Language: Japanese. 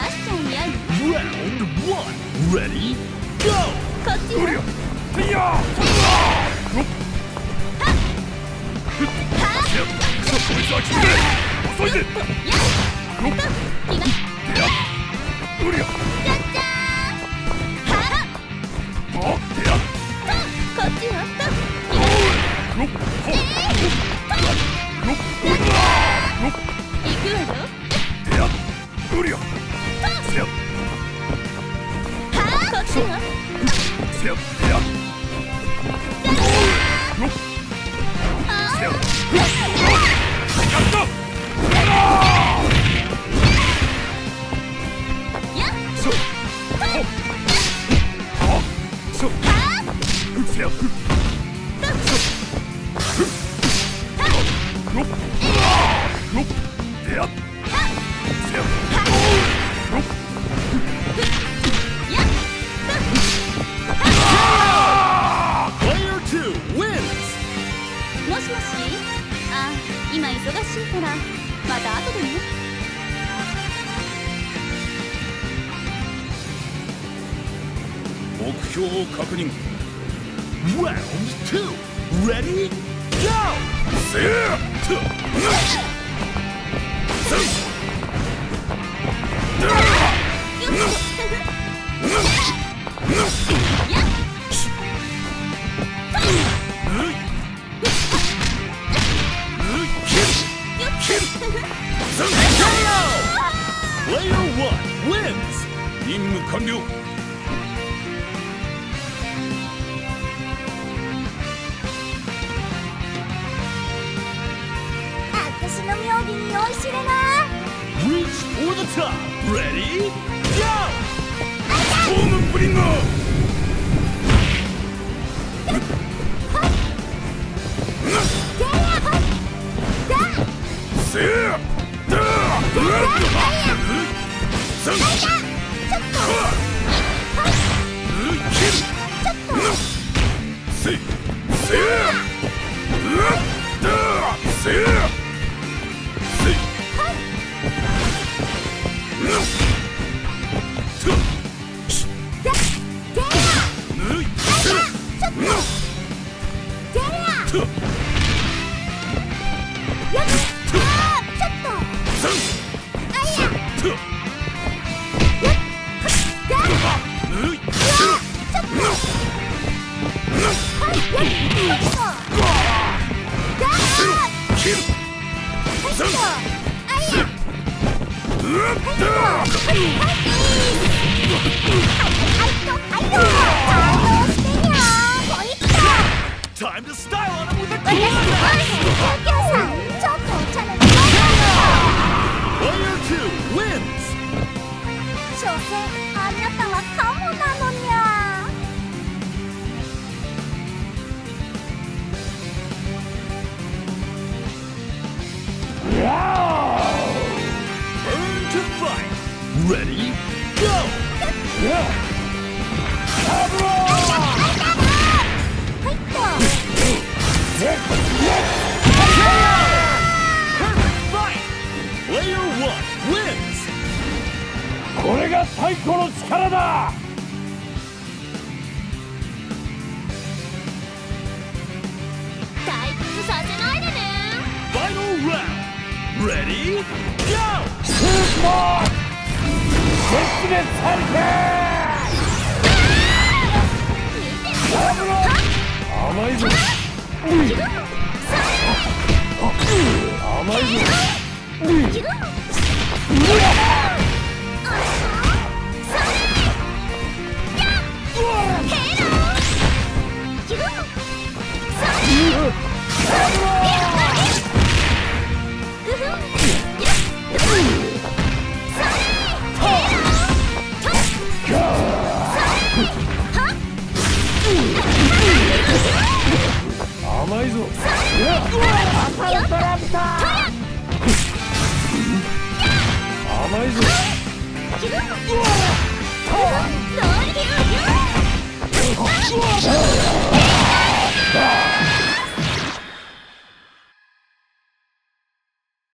Round one. Ready? Go! こっちよ。 いやこいつは危険。遅いで。うりゃ。 こっちよ。行くわよ。 うりゃ。 こっちよ。もしもし。あ、今忙しいからまた後でね。 目標を確認。 Round two. Ready? Go! せー Player one wins. 任務完了。 私の妙義に酔いしれな。 Reach for the top. Ready? Go! ホームブリンガー。せー Time to style on him with a Player two wins. 所詮あなたはカモなのにゃ。 Burn to fight. Ready? Go! これが太鼓の力だ。 退屈させないでね。 Final round. Ready? Go! スーパー絶滅され甘いぞ。甘いぞ。甘いぞ。甘いぞ。